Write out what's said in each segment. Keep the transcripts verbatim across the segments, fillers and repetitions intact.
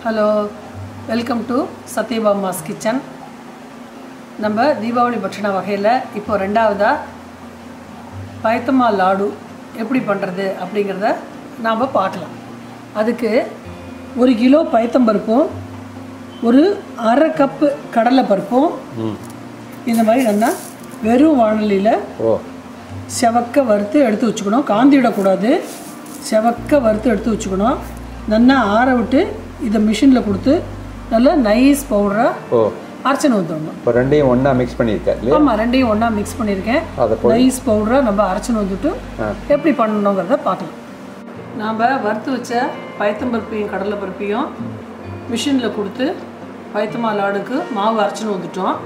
Hello, welcome to Sathyabama's kitchen. நம்ம தீபாவளி பட்சண வகையில் இப்போ ரெண்டாவதாக பயத்தமா லாடு எப்படி பண்ணுறது அப்படிங்கிறத நாம் பார்க்கலாம். அதுக்கு ஒரு கிலோ பயத்தம்பருப்பும் ஒரு அரை கப்பு கடலை பருப்பும் இந்த மாதிரி நல்லா வெறும் வானலியில் செவக்க வறுத்து எடுத்து வச்சுக்கணும். காந்திடக்கூடாது, செவக்க வறுத்து எடுத்து வச்சுக்கணும். நல்லா ஆற விட்டு இதை மிஷினில் கொடுத்து நல்லா நைஸ் பவுடராக அரைச்சனை வந்துடணும். இப்போ ரெண்டையும் ஒன்றா மிக்ஸ் பண்ணியிருக்கேன். ஆமாம், ரெண்டையும் ஒன்றா மிக்ஸ் பண்ணியிருக்கேன். நைஸ் பவுடராக நம்ம அரைச்சனை வந்துட்டு எப்படி பண்ணணுங்கிறத பார்க்கலாம். நாம் வறுத்து வச்ச பயத்தம்பருப்பையும் கடலை பருப்பையும் மிஷினில் கொடுத்து பயத்தமா லாடுக்கு மாவு அரைச்சனை வந்துட்டோம்.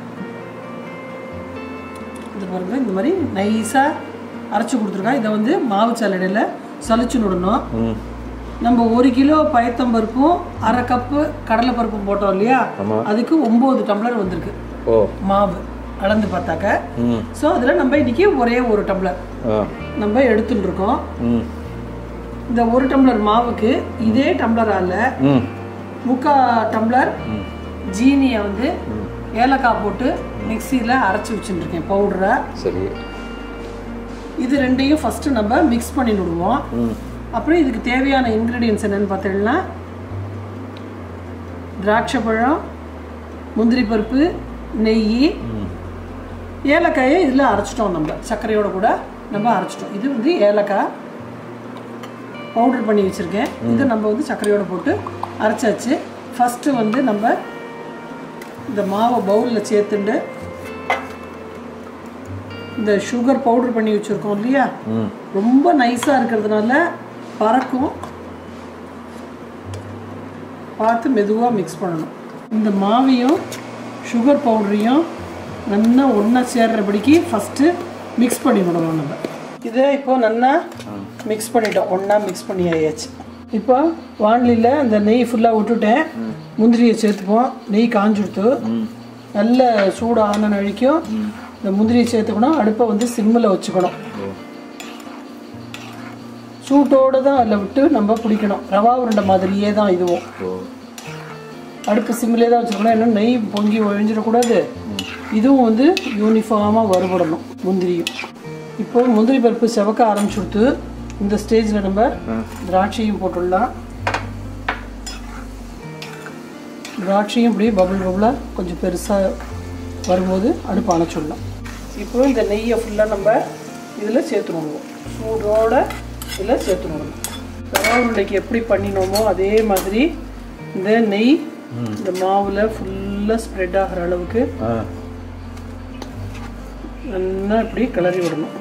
இது பாருங்க, இந்த மாதிரி நைஸாக அரைச்சி கொடுத்துருக்கோம். இதை வந்து மாவு சல்லடையில் சலிச்சு விடணும். நம்ம ஒரு கிலோ பயத்தம்பருப்பும் அரை கப்பு கடலை பருப்பும் போட்டோம் இல்லையா, அதுக்கு ஒம்பது டம்ளர் வந்திருக்கு மாவு அளந்து பார்த்தாக்க. ஸோ அதில் நம்ம இன்னைக்கு ஒரே ஒரு டம்ளர் நம்ம எடுத்துட்டு இருக்கோம். இந்த ஒரு டம்ளர் மாவுக்கு இதே டம்ளரால் முக்கால் டம்ளர் ஜீனியை வந்து ஏலக்காய் போட்டு மிக்சியில் அரைச்சி வச்சுருக்கேன் பவுடரை. சரி, இது ரெண்டையும் ஃபஸ்ட்டு நம்ம மிக்ஸ் பண்ணி விடுவோம். அப்புறம் இதுக்கு தேவையான இன்க்ரீடியன்ஸ் என்னென்னு பார்த்தீங்கன்னா திராட்சை பழம், முந்திரி பருப்பு, நெய், ஏலக்காயை இதில் அரைச்சிட்டோம். நம்ம சர்க்கரையோட கூட நம்ம அரைச்சிட்டோம். இது வந்து ஏலக்காய் பவுடர் பண்ணி வச்சுருக்கேன். இதை நம்ம வந்து சர்க்கரையோடு போட்டு அரைச்சாச்சு. ஃபஸ்ட்டு வந்து நம்ம இந்த மாவை பவுலில் சேர்த்துண்டு இந்த சுகர் பவுடர் பண்ணி வச்சுருக்கோம் இல்லையா, ரொம்ப நைஸாக இருக்கிறதுனால பறக்கும், பார்த்து மெதுவாக மிக்ஸ் பண்ணணும். இந்த மாவையும் சுகர் பவுடரையும் நல்லா ஒன்றா சேர்றபடிக்கு ஃபஸ்ட்டு மிக்ஸ் பண்ணி விடணும். நம்ம இதை இப்போ நல்லா மிக்ஸ் பண்ணிட்டோம், ஒன்றா மிக்ஸ் பண்ணி ஆயாச்சு. இப்போ வானிலையில் அந்த நெய் ஃபுல்லாக விட்டுட்டேன். முந்திரியை சேர்த்துப்போம். நெய் காஞ்சுடுத்து நல்ல சூடான நழிக்கும் இந்த முந்திரியை சேர்த்துக்கணும். அடுப்பை வந்து சிம்மில் வச்சுக்கணும். சூட்டோடு தான் அதில் விட்டு நம்ம பிடிக்கணும். ரவா உருண்டை மாதிரியே தான் இதுவும். அடுப்பு சிம்மிலே தான் வச்சுக்கணும். ஏன்னா நெய் பொங்கி ஒழிஞ்சிடக்கூடாது. இதுவும் வந்து யூனிஃபார்மாக வறுபடணும் முந்திரியும். இப்போ முந்திரி பருப்பு செவக்க ஆரம்பிச்சுடுத்து. இந்த ஸ்டேஜில் நம்ம திராட்சையும் போட்டுடலாம். திராட்சையும் இப்படி பபுள் பபுளாக கொஞ்சம் பெருசாக வரும்போது அடுப்பு அணைச்சிடலாம். இப்போ இந்த நெய்யை ஃபுல்லாக நம்ம இதில் சேர்த்துடுவோம். சூடோட இதில் சேர்த்துடுவோம். ரவா உருண்டைக்கு எப்படி பண்ணினோமோ அதே மாதிரி இந்த நெய் இந்த மாவில் ஃபுல்லாக ஸ்ப்ரெட் ஆகிற அளவுக்கு நல்லா இப்படி கிளறி விடணும்.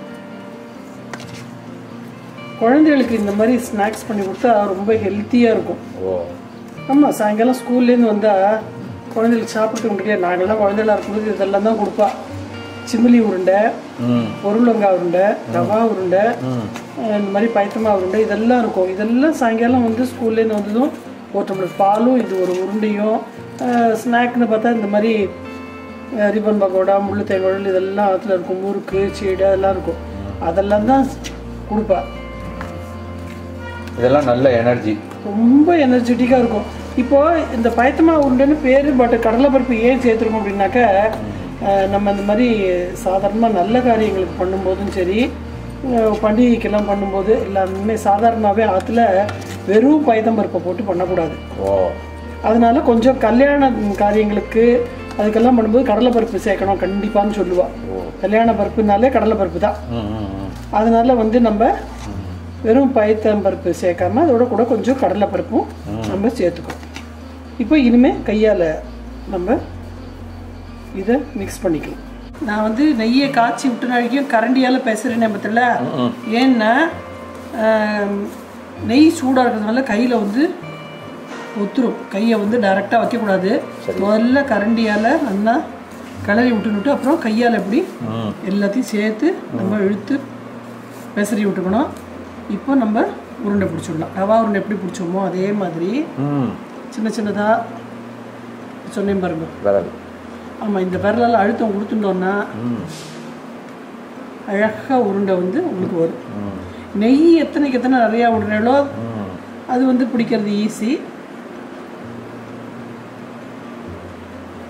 குழந்தைகளுக்கு இந்த மாதிரி ஸ்நாக்ஸ் பண்ணி கொடுத்தா ரொம்ப ஹெல்த்தியாக இருக்கும். ஆமாம், சாயங்காலம் ஸ்கூல்லேருந்து வந்தால் குழந்தைகளுக்கு சாப்பிட்டு முடியல. நாங்கள்லாம் குழந்தைகளாக இருக்கும்போது இதெல்லாம் தான் கொடுப்பா. சிமிலி உருண்டை, பொருளங்காய் உருண்டை, ரவா உருண்டை, இந்த மாதிரி பயத்தமா உருண்டை இதெல்லாம் இருக்கும். இதெல்லாம் சாயங்காலம் வந்து ஸ்கூல்லேருந்து வந்ததும் ஒரு டம்ளர் பாலும் இது ஒரு உருண்டையும். ஸ்நாக்னு பார்த்தா இந்த மாதிரி ரிப்பன் பக்கோடா, முள்ளு தேங்குழல் இதெல்லாம் அதில் இருக்கும். முறுக்கு, சீடை அதெல்லாம் இருக்கும். அதெல்லாம் தான் கொடுப்பா. இதெல்லாம் நல்ல எனர்ஜி, ரொம்ப எனர்ஜெட்டிக்காக இருக்கும். இப்போது இந்த பயத்தமா உருண்டைன்னு பேர், பட் கடலைப்பருப்பு ஏன் சேர்த்துருக்கோம் அப்படின்னாக்க, நம்ம இந்த மாதிரி சாதாரணமாக நல்ல காரியங்களுக்கு பண்ணும்போதும் சரி, பண்டிகைக்கெல்லாம் பண்ணும்போது எல்லாமே சாதாரணமாகவே ஆற்றுல வெறும் பயத்தம்பருப்பை போட்டு பண்ணக்கூடாது. அதனால கொஞ்சம் கல்யாண காரியங்களுக்கு அதுக்கெல்லாம் பண்ணும்போது கடலைப்பருப்பு சேர்க்கணும் கண்டிப்பான்னு சொல்லுவாள். கல்யாண பருப்புனாலே கடலைப்பருப்பு தான். அதனால வந்து நம்ம வெறும் பயத்தம்பருப்பு சேர்க்காம அதோட கூட கொஞ்சம் கடலைப்பருப்பும் நம்ம சேர்த்துக்கணும். இப்போ இனிமேல் கையால் நம்ம இதை மிக்ஸ் பண்ணிக்கலாம். நான் வந்து நெய்யை காய்ச்சி விட்டு நாளைக்கும் கரண்டியால் பேசுகிறேன் பத்தில. ஏன்னா நெய் சூடாக இருக்கிறதுனால கையில் வந்து ஒத்துரும். கையை வந்து டைரெக்டாக வைக்கக்கூடாது. முதல்ல கரண்டியால் நல்லா கிளறி விட்டுனுட்டு அப்புறம் கையால் எப்படி எல்லாத்தையும் சேர்த்து நம்ம இழுத்து பெசரி விட்டுக்கணும். இப்போ நம்ம உருண்டை பிடிச்சிடலாம். ரவா உருண்டை எப்படி பிடிச்சோமோ அதே மாதிரி சின்ன சின்னதாக சொன்னேன் பாருங்க. ஆமாம், இந்த விரலால் அழுத்தம் கொடுத்துட்டோன்னா அழகாக உருண்டை வந்து உங்களுக்கு வரும். நெய் எத்தனைக்கு எத்தனை நிறையா விடுறாலோ அது வந்து பிடிக்கிறது ஈஸி.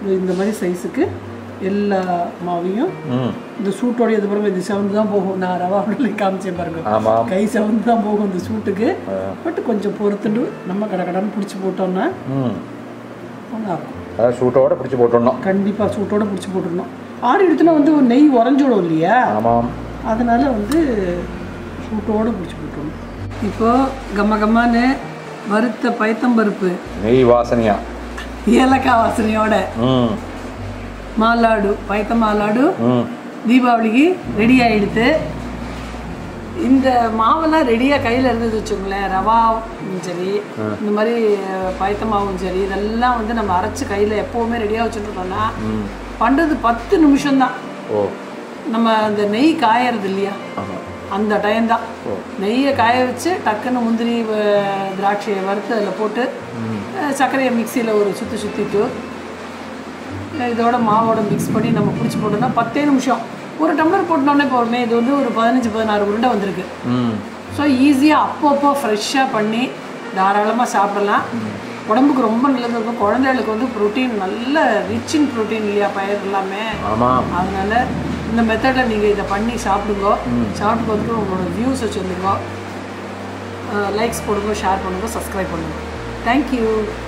இந்த மாதிரி சைஸுக்கு எல்லா மாவையும் இந்த சூட்டோட இது பாருங்க, இது செவந்து தான் போகும். நான் ரவா உடனே காமிச்சேன் பாருங்க, கை செவந்து தான் போகும் இந்த சூட்டுக்கு. பட் கொஞ்சம் பொறுத்துட்டு நம்ம கடை கடான்னு பிடிச்சி போட்டோம்னா நல்லா இருக்கும். சூட்டோட பிடிச்சி போட்டோம். கண்டிப்பாக சூட்டோட பிடிச்சி போட்டுடணும். ஆடி எடுத்துனா வந்து நெய் உறைஞ்சிடும் இல்லையா, அதனால வந்து சூட்டோடு பிடிச்சி போட்டுடணும். இப்போ கம்ம கம்மான்னு வறுத்த பயத்தம்பருப்பு நெய் வாசனையா ஏலக்காய் வாசனையோட மாலாடு பயத்த மாலாடு தீபாவளிக்கு ரெடி ஆகிடுது. இந்த மாவெல்லாம் ரெடியாக கையில் இருந்தது வச்சுக்கோங்களேன், ரவாவும் சரி இந்த மாதிரி பயத்த மாவும் சரி இதெல்லாம் வந்து நம்ம அரைச்சி கையில் எப்போவுமே ரெடியாக வச்சுட்டோம்னா பண்ணுறது பத்து நிமிஷம்தான். நம்ம அந்த நெய் காயறது இல்லையா அந்த டைம் தான். நெய்யை காய வச்சு டக்குன்னு முந்திரி திராட்சையை வறுத்து அதில் போட்டு சர்க்கரையை மிக்சியில் ஒரு சுற்றி சுற்றிட்டு இதோட மாவோட மிக்ஸ் பண்ணி நம்ம பிடிச்சி போட்டோம்னா பத்தே நிமிஷம் ஒரு டம்ளர் போட்டோன்னே போடுமே. இது வந்து ஒரு பதினஞ்சு பதினாறு உருண்டை வந்திருக்கு. ஸோ ஈஸியாக அப்பப்போ ஃப்ரெஷ்ஷாக பண்ணி தாராளமாக சாப்பிடலாம். உடம்புக்கு ரொம்ப நல்லது இருக்கும். குழந்தைகளுக்கு வந்து ப்ரோட்டீன் நல்ல ரிச் இன் ப்ரோட்டீன் இல்லையா பயிர் எல்லாமே. அதனால இந்த மெத்தடில் நீங்கள் இதை பண்ணி சாப்பிடுங்க. சாப்பிட்டு வந்து உங்களோட வியூஸை சொல்லுங்க, லைக்ஸ் போடுங்க, ஷேர் பண்ணுங்க, சப்ஸ்கிரைப் பண்ணுங்க. தேங்க்யூ.